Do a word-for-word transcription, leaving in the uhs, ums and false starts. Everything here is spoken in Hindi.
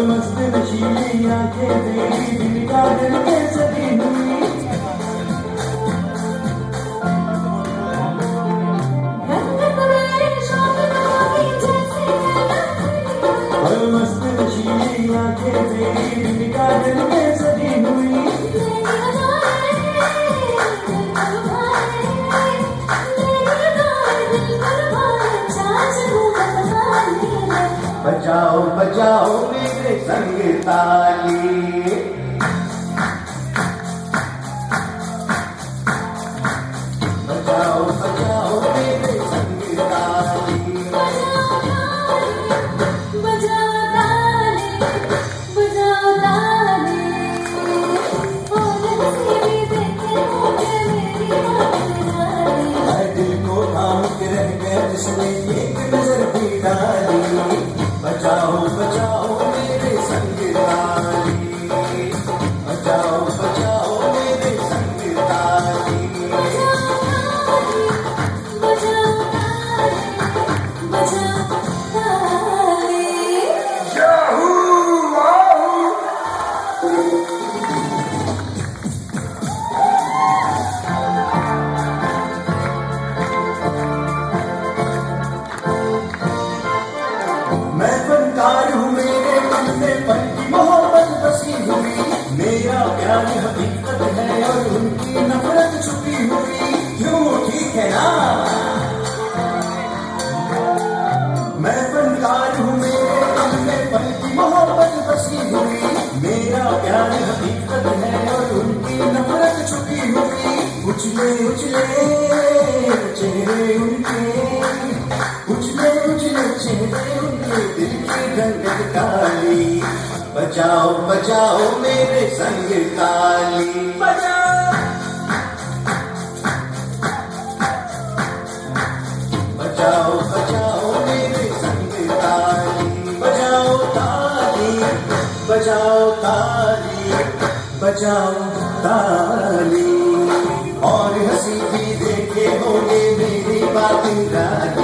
मस्त नशीली आंखें तेरी दिल का दिल के सदी हुई। मस्त नशीली आंखें तेरी दिल का दिल के सदी हुई। बजाओ बजाओ मेरे संग ताली, बजाओ बजाओ मेरे संग ताली, बजाओ ताली, बजाओ ताली, और भी देखे होंगे मेरी बात। मैं दिल को थाम के रह गया जिसने एक नजर भी डाली। बजाओ बजाओ मेरे संग ताली, बजाओ बजाओ मेरे संग ताली, बजाओ ताली, बजाओ ताली, बजाओ ताली। याहू मैं फनकार हूँ, मेरे मन में पल की मोहब्बत बसी हुई। मेरा प्यार हकीकत है और उनकी नफरत छुपी हुई। क्यों ठीक है ना? मैं फनकार हूँ, मेरे मन में पल की मोहब्बत बसी हुई। मेरा प्यार हकीकत है और उनकी नफरत छुपी हुई। उछले उछले चेहरे उनके, उछले उछले चेहरे उनके, दिल की रंगत काली। बजाओ बजाओ मेरे संग ताली, बजाओ बजाओ बजाओ मेरे संग ताली, बजाओ ताली, बजाओ ताली, बजाओ ताली। और हंसी भी देखे होंगे मेरी बात रानी।